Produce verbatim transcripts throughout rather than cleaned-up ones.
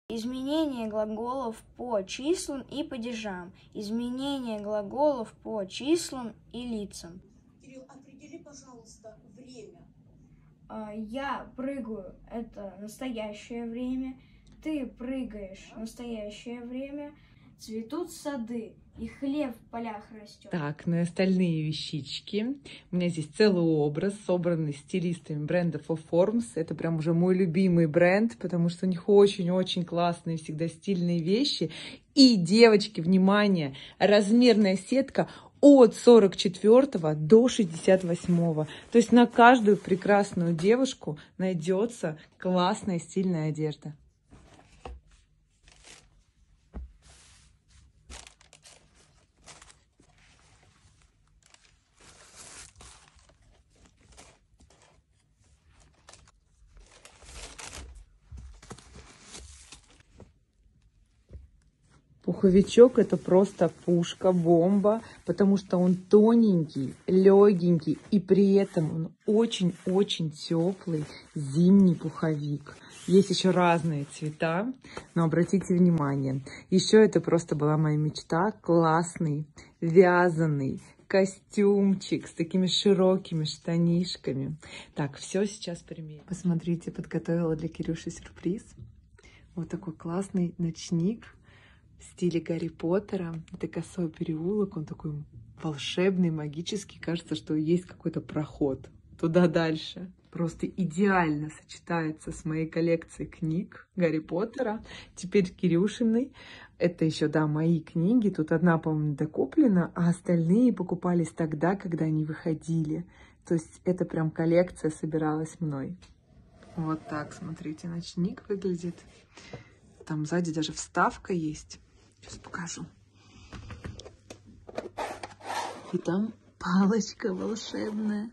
Изменение глаголов по числам и падежам. Изменение глаголов по числам и лицам. Кирилл, определи, пожалуйста, время. Я прыгаю – это настоящее время. Ты прыгаешь – настоящее время. Цветут сады, и хлеб в полях растет. Так, ну и остальные вещички. У меня здесь целый образ, собранный стилистами бренда фор формс. Это прям уже мой любимый бренд, потому что у них очень-очень классные, всегда стильные вещи. И, девочки, внимание, размерная сетка от сорок четвёртого до шестьдесят восьмого. То есть на каждую прекрасную девушку найдется классная стильная одежда. Пуховичок — это просто пушка, бомба, потому что он тоненький, легенький, и при этом он очень-очень теплый зимний пуховик. Есть еще разные цвета, но обратите внимание, еще это просто была моя мечта, классный, вязаный костюмчик с такими широкими штанишками. Так, все сейчас примерю. Посмотрите, подготовила для Кирюши сюрприз. Вот такой классный ночник в стиле Гарри Поттера. Это косой переулок, он такой волшебный, магический. Кажется, что есть какой-то проход туда дальше. Просто идеально сочетается с моей коллекцией книг Гарри Поттера. Теперь Кирюшиной. Это еще, да, мои книги. Тут одна, по-моему, докуплена, а остальные покупались тогда, когда они выходили. То есть это прям коллекция собиралась мной. Вот так, смотрите, ночник выглядит. Там сзади даже вставка есть. Сейчас покажу. И там палочка волшебная.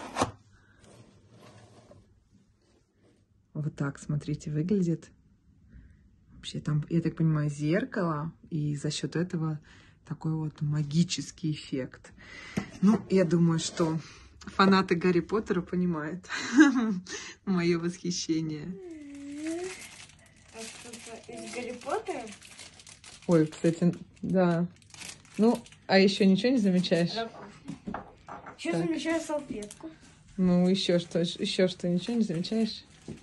Вот так, смотрите, выглядит. Вообще там, я так понимаю, зеркало. И за счет этого такой вот магический эффект. Ну, я думаю, что фанаты Гарри Поттера понимают мое восхищение. А что-то из Гарри Поттера? Ой, кстати, да. Ну, а еще ничего не замечаешь? Сейчас замечаю салфетку. Ну, еще что, еще что, ничего не замечаешь?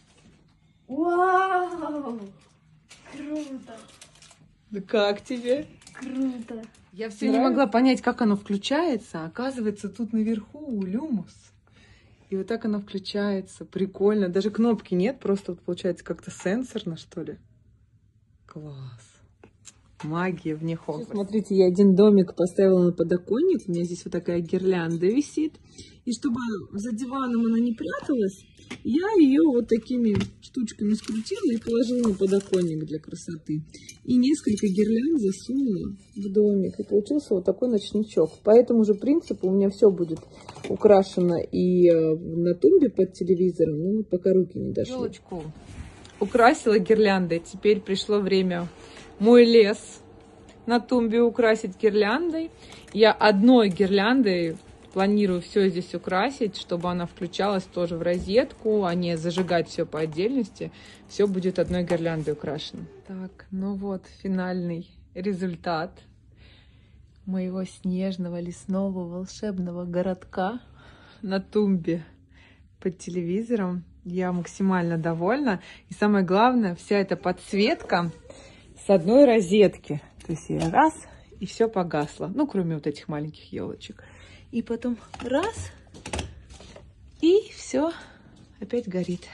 Вау! Круто! Да как тебе? Круто! Я все не могла понять, как оно включается. Оказывается, тут наверху люмус. И вот так оно включается. Прикольно. Даже кнопки нет, просто вот получается как-то сенсорно, что ли. Класс. Магия вне Хогвартса. Смотрите, я один домик поставила на подоконник. У меня здесь вот такая гирлянда висит. И чтобы за диваном она не пряталась, я ее вот такими штучками скрутила и положила на подоконник для красоты. И несколько гирлянд засунула в домик. И получился вот такой ночничок. По этому же принципу у меня все будет украшено и на тумбе под телевизором. Ну, вот пока руки не дошли. Елочку украсила гирляндой. Теперь пришло время мой лес на тумбе украсить гирляндой. Я одной гирляндой планирую все здесь украсить, чтобы она включалась тоже в розетку, а не зажигать все по отдельности. Все будет одной гирляндой украшено. Так, ну вот финальный результат моего снежного лесного волшебного городка на тумбе под телевизором. Я максимально довольна. И самое главное, вся эта подсветка с одной розетки. То есть я раз, и все погасло. Ну, кроме вот этих маленьких елочек. И потом раз, и все опять горит.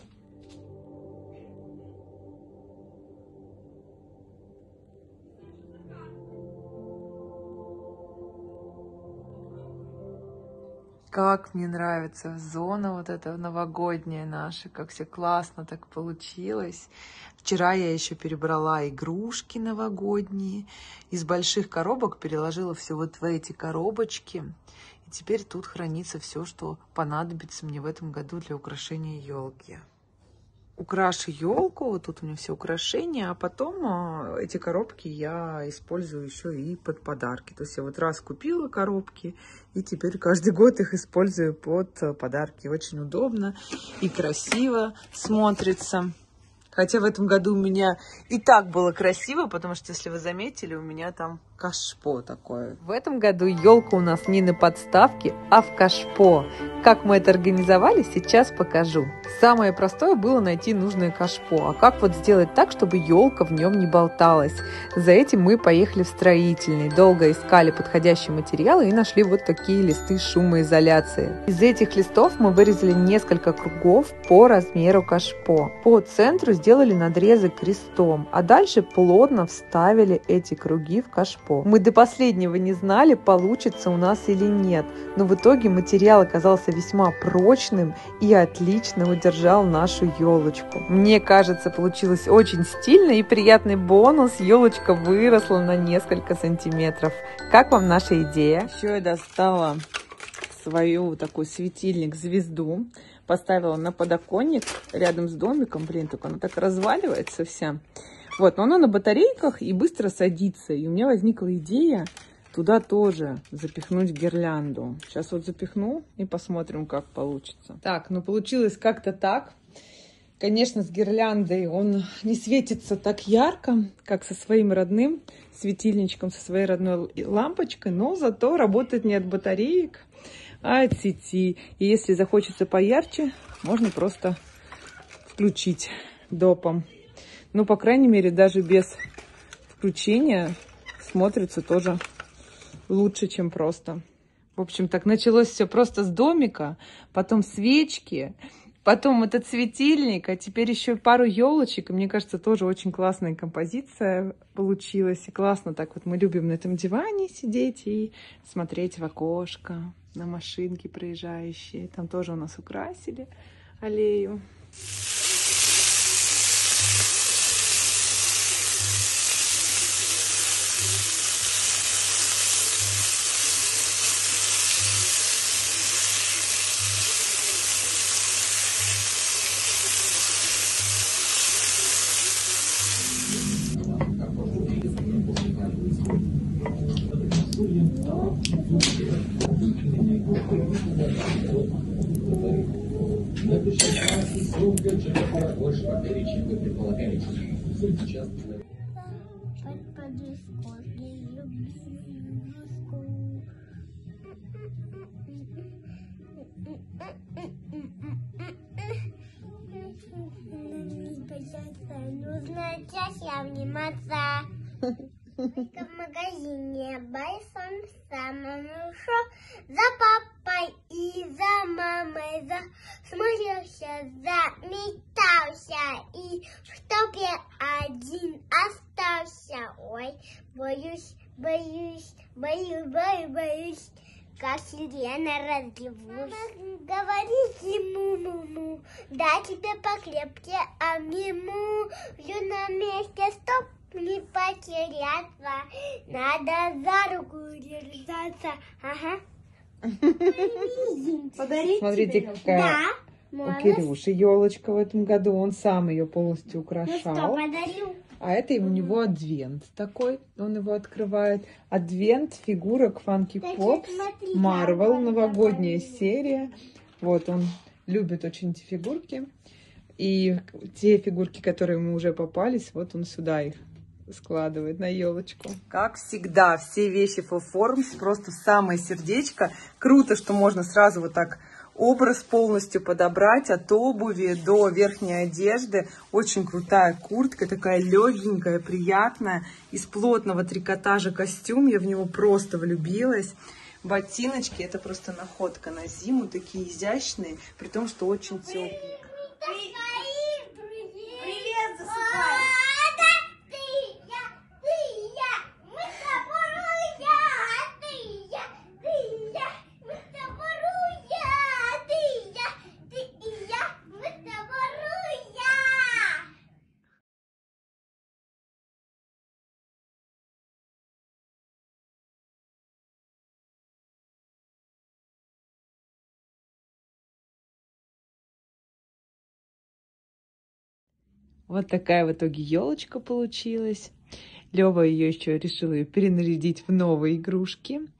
Как мне нравится зона вот эта новогодняя наша, как все классно так получилось. Вчера я еще перебрала игрушки новогодние. Из больших коробок переложила все вот в эти коробочки. И теперь тут хранится все, что понадобится мне в этом году для украшения елки. Украшу елку, вот тут у меня все украшения, а потом а, эти коробки я использую еще и под подарки. То есть я вот раз купила коробки, и теперь каждый год их использую под подарки. Очень удобно и красиво смотрится. Хотя в этом году у меня и так было красиво, потому что, если вы заметили, у меня там кашпо такое. В этом году елка у нас не на подставке, а в кашпо. Как мы это организовали, сейчас покажу. Самое простое было найти нужное кашпо. А как вот сделать так, чтобы елка в нем не болталась? За этим мы поехали в строительный. Долго искали подходящие материалы и нашли вот такие листы шумоизоляции. Из этих листов мы вырезали несколько кругов по размеру кашпо. По центру сделали надрезы крестом, а дальше плотно вставили эти круги в кашпо. Мы до последнего не знали, получится у нас или нет, но в итоге материал оказался весьма прочным и отлично удержал нашу елочку. Мне кажется, получилось очень стильно и приятный бонус. Елочка выросла на несколько сантиметров. Как вам наша идея? Еще я достала свою такой светильник-звезду. Поставила на подоконник рядом с домиком. Блин, только она так разваливается вся. Вот, но она на батарейках и быстро садится. И у меня возникла идея туда тоже запихнуть гирлянду. Сейчас вот запихну и посмотрим, как получится. Так, ну получилось как-то так. Конечно, с гирляндой он не светится так ярко, как со своим родным светильничком, со своей родной лампочкой, но зато работает не от батареек, а от сети. И если захочется поярче, можно просто включить допом. Ну, по крайней мере, даже без включения смотрится тоже лучше, чем просто. В общем, так началось все просто с домика, потом свечки, потом этот светильник, а теперь еще пару елочек. И мне кажется, тоже очень классная композиция получилась. И классно так вот мы любим на этом диване сидеть и смотреть в окошко на машинки проезжающие. Там тоже у нас украсили аллею. Нужно чаще вниматься. Только в магазине большом самом шел за папой и за мамой, за смотрелся, заметался, и чтоб я один остался. Ой, боюсь, боюсь, боюсь, боюсь, боюсь, как сирена разливусь. Говорит ему, му-му, да тебе покрепче, а миму, жду на месте, стоп. Не потеряться, надо за руку держаться. Ага. Подарить Смотрите, тебе? какая Да. у Кирюши елочка в этом году. Он сам ее полностью Ну украшал. что, подарю? А это у него адвент такой. Он его открывает. Адвент фигурок Funky Так, Pops, смотри, Marvel, я новогодняя подарю. серия. Вот, он любит очень эти фигурки. И те фигурки, которые ему уже попались, вот он сюда их складывает на елочку. Как всегда, все вещи Full Forms просто в самое сердечко. Круто, что можно сразу вот так образ полностью подобрать, от обуви до верхней одежды. Очень крутая куртка, такая легенькая, приятная, из плотного трикотажа костюм. Я в него просто влюбилась. Ботиночки — это просто находка на зиму, такие изящные, при том, что очень теплые. Привет, засыпай! Вот такая в итоге елочка получилась. Лёва ее еще решил ее перенарядить в новые игрушки.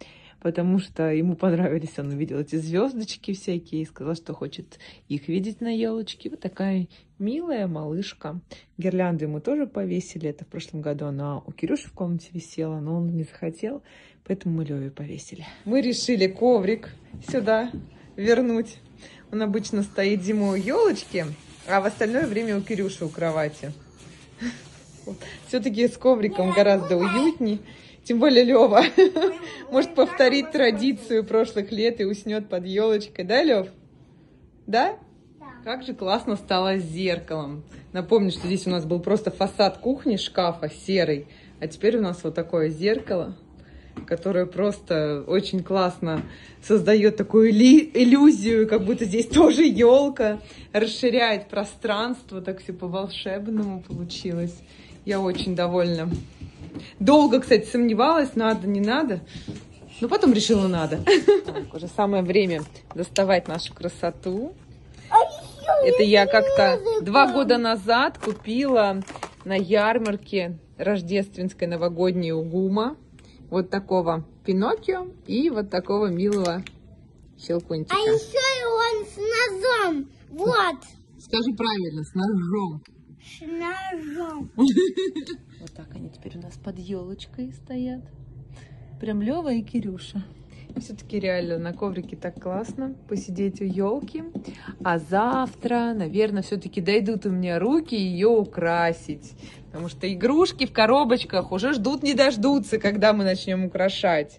потому что ему понравились, он увидел эти звездочки всякие и сказал, что хочет их видеть на елочке. Вот такая милая малышка. Гирлянду ему тоже повесили. Это в прошлом году она у Кирюши в комнате висела, но он не захотел, поэтому мы Леве повесили. Мы решили коврик сюда вернуть. Он обычно стоит зимой у елочки, а в остальное время у Кирюши у кровати. Все-таки с ковриком гораздо уютней. Тем более Лева может повторить традицию прошлых лет и уснет под елочкой. Да, Лев? Да? Да. Как же классно стало с зеркалом. Напомню, что здесь у нас был просто фасад кухни, шкафа серый. А теперь у нас вот такое зеркало, которое просто очень классно создает такую иллюзию, как будто здесь тоже елка. Расширяет пространство, так все по-волшебному получилось. Я очень довольна. Долго, кстати, сомневалась, надо, не надо. Но потом решила, надо. Так, уже самое время доставать нашу красоту. Это я как-то два года назад купила на ярмарке рождественской новогодней у ГУМа. Вот такого Пиноккио и вот такого милого Щелкунчика. А еще и он с ножом. Вот. Скажи правильно, с ножом. С ножом. Вот так они теперь у нас под елочкой стоят. Прям Лева и Кирюша. Все-таки реально на коврике так классно посидеть у елки. А завтра, наверное, все-таки дойдут у меня руки ее украсить. Потому что игрушки в коробочках уже ждут не дождутся, когда мы начнем украшать.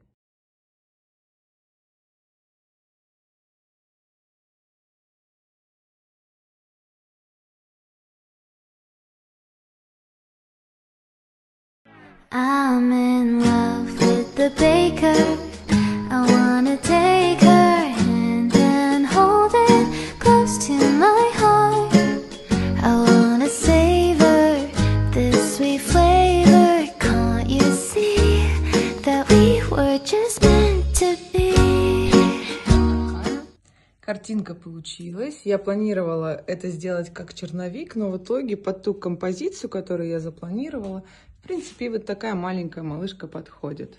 I'm in love with the baker. I wanna take her hand and hold it close to my heart. I wanna savor this sweet flavor. Can't you see that we were just meant to be? Картинка получилась. Я планировала это сделать как черновик, но в итоге под ту композицию, которую я запланировала, в принципе, вот такая маленькая малышка подходит.